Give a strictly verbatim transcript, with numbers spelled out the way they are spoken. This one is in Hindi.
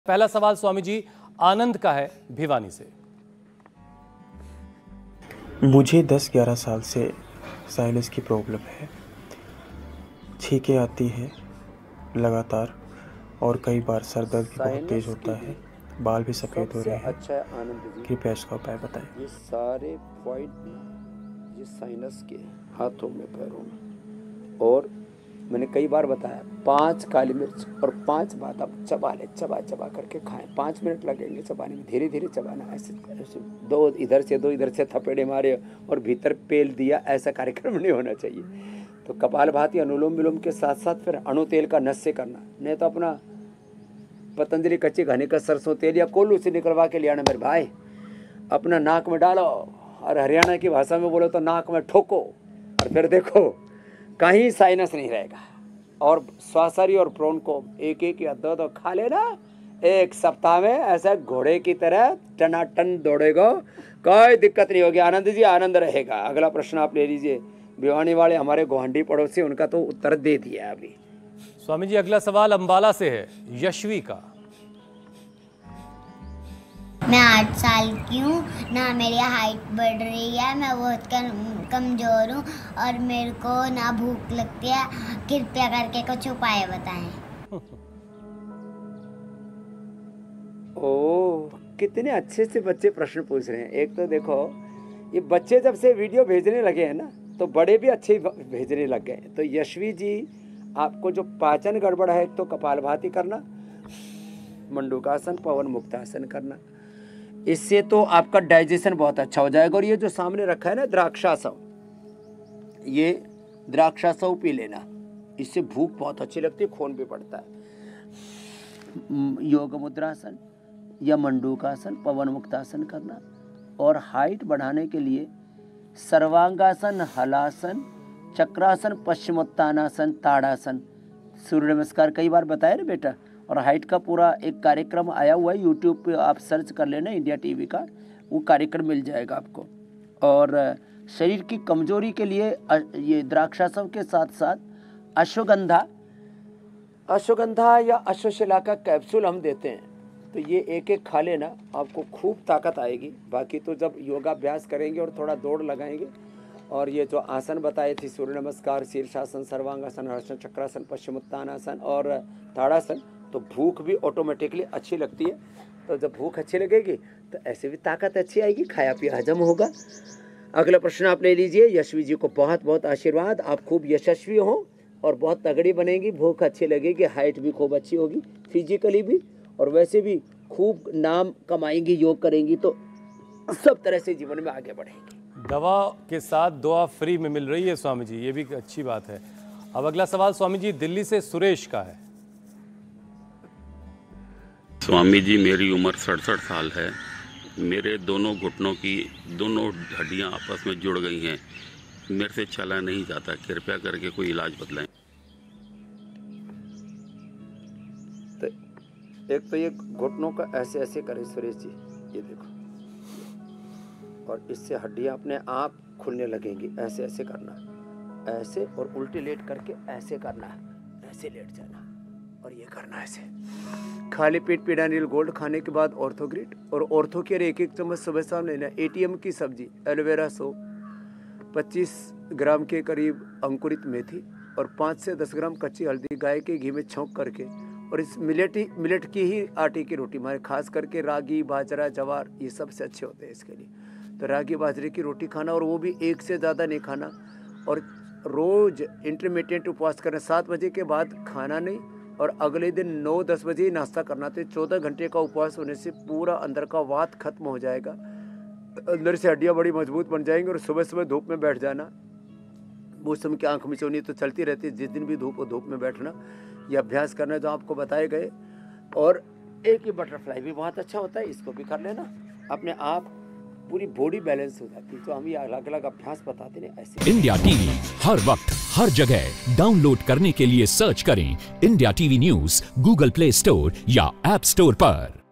पहला सवाल स्वामी जी आनंद का है भिवानी से। मुझे दस ग्यारह साल से साइनस की प्रॉब्लम है। छींकें आती हैं लगातार और कई बार सर दर्द भी बहुत तेज होता है। बाल भी सफ़ेद हो रहे हैं। अच्छा है आनंद जी, कृपया इसका उपाय बताएं। ये सारे पॉइंट ये साइनस के हाथों में, पैरों में, और मैंने कई बार बताया पांच काली मिर्च और पांच बादाम चबा ले, चबा चबा करके खाएं। पाँच मिनट लगेंगे चबाने में, धीरे धीरे चबाना। ऐसे ऐसे दो इधर से दो इधर से थपेड़े मारे और भीतर पेल दिया, ऐसा कार्यक्रम नहीं होना चाहिए। तो कपालभाति अनुलोम विलोम के साथ साथ फिर अणु तेल का नस से करना, नहीं तो अपना पतंजलि कच्चे घने का सरसों तेल या कोल्लू से निकलवा के ले आना मेरे भाई, अपना नाक में डालो और हरियाणा की भाषा में बोलो तो नाक में ठोको, और फिर देखो कहीं साइनस नहीं रहेगा। और स्वासरी और प्रोन को एक एक या दो दो खा लेना, एक सप्ताह में ऐसा घोड़े की तरह टनाटन दौड़ेगा, कोई दिक्कत नहीं होगी। आनंद जी आनंद रहेगा। अगला प्रश्न आप ले लीजिए। भिवानी वाले हमारे गोहांडी पड़ोसी, उनका तो उत्तर दे दिया अभी। स्वामी जी अगला सवाल अंबाला से है, यशवी का। मैं आठ साल की हूँ, ना मेरी हाइट बढ़ रही है, मैं बहुत कमज़ोर हूँ और मेरे को ना भूख लगती है। कृपया करके कुछ उपाय बताएं। ओह, कितने अच्छे से बच्चे प्रश्न पूछ रहे हैं। एक तो देखो, ये बच्चे जब से वीडियो भेजने लगे हैं ना, तो बड़े भी अच्छे भेजने लग गए। तो यशवी जी, आपको जो पाचन गड़बड़ है, एक तो कपालभाति करना, मंडूकासन, पवन मुक्तासन करना, इससे तो आपका डाइजेशन बहुत अच्छा हो जाएगा। और ये जो सामने रखा है ना द्राक्षासव, ये द्राक्षासव पी लेना, इससे भूख बहुत अच्छी लगती है, खून भी बढ़ता है। योग मुद्रासन या मंडूकासन, पवन मुक्तासन करना। और हाइट बढ़ाने के लिए सर्वांगासन, हलासन, चक्रासन, पश्चिमोत्तानासन, ताड़ासन, सूर्य नमस्कार कई बार बताया ना बेटा। और हाइट का पूरा एक कार्यक्रम आया हुआ है, यूट्यूब पे आप सर्च कर लेना इंडिया टीवी का, वो कार्यक्रम मिल जाएगा आपको। और शरीर की कमजोरी के लिए ये द्राक्षासव के साथ साथ अश्वगंधा अश्वगंधा या अश्वशिला का कैप्सूल हम देते हैं, तो ये एक एक खा लेना, आपको खूब ताकत आएगी। बाकी तो जब योगाभ्यास करेंगे और थोड़ा दौड़ लगाएंगे, और ये जो आसन बताए थे, सूर्य नमस्कार, शीर्षासन, सर्वांगासन, हर्षण चक्रासन, पश्चिमोत्तानासन और ताड़ासन, तो भूख भी ऑटोमेटिकली अच्छी लगती है। तो जब भूख अच्छी लगेगी तो ऐसे भी ताकत अच्छी आएगी, खाया पिया हजम होगा। अगला प्रश्न आप ले लीजिए। यशवी जी को बहुत बहुत आशीर्वाद, आप खूब यशस्वी हों और बहुत तगड़ी बनेगी, भूख अच्छी लगेगी, हाइट भी खूब अच्छी होगी, फिजिकली भी और वैसे भी खूब नाम कमाएंगी, योग करेंगी, तो सब तरह से जीवन में आगे बढ़ेंगी। दवा के साथ दुआ फ्री में मिल रही है स्वामी जी, ये भी अच्छी बात है। अब अगला सवाल स्वामी जी दिल्ली से सुरेश का है। स्वामी जी मेरी उम्र सड़सठ साल है। मेरे दोनों घुटनों की दोनों हड्डियां आपस में जुड़ गई हैं, मेरे से चला नहीं जाता। कृपया करके कोई इलाज बतलाएं। तो एक तो ये घुटनों का ऐसे ऐसे करें सुरेश जी, ये देखो, और इससे हड्डियां अपने आप खुलने लगेंगी। ऐसे ऐसे करना, ऐसे, और उल्टे लेट करके ऐसे करना, ऐसे लेट जाना और ये करना ऐसे। खाली पेट पीडानिल गोल्ड खाने के बाद ऑर्थोग्रिड और ऑर्थो केयर एक एक चम्मच सुबह शाम लेना। एटीएम की सब्जी, एलोवेरा सौ, पच्चीस ग्राम के करीब अंकुरित मेथी और पाँच से दस ग्राम कच्ची हल्दी गाय के घी में छौंक करके, और इस मिलेट ही मिलेट की ही आटे की रोटी, हमारे खास करके रागी, बाजरा, जवार, ये सबसे अच्छे होते हैं इसके लिए। तो रागी बाजरे की रोटी खाना, और वो भी एक से ज़्यादा नहीं खाना। और रोज़ इंटरमीडिएट उपवास करना, सात बजे के बाद खाना नहीं, और अगले दिन नौ दस बजे ही नाश्ता करना। तो चौदह घंटे का उपवास होने से पूरा अंदर का वात खत्म हो जाएगा, अंदर से हड्डियाँ बड़ी मजबूत बन जाएंगी। और सुबह सुबह धूप में बैठ जाना, मौसम की आंख मिचौनी तो चलती रहती है, जिस दिन भी धूप हो धूप में बैठना, ये अभ्यास करना जो आपको बताए गए। और एक ही बटरफ्लाई भी बहुत अच्छा होता है, इसको भी कर लेना, अपने आप पूरी बॉडी बैलेंस हो जाती है। तो हम ये अलग अलग अभ्यास बताते हैं ऐसे। इंडिया टीवी हर वक्त हर जगह डाउनलोड करने के लिए सर्च करें India TV news Google Play Store या ऐप स्टोर पर।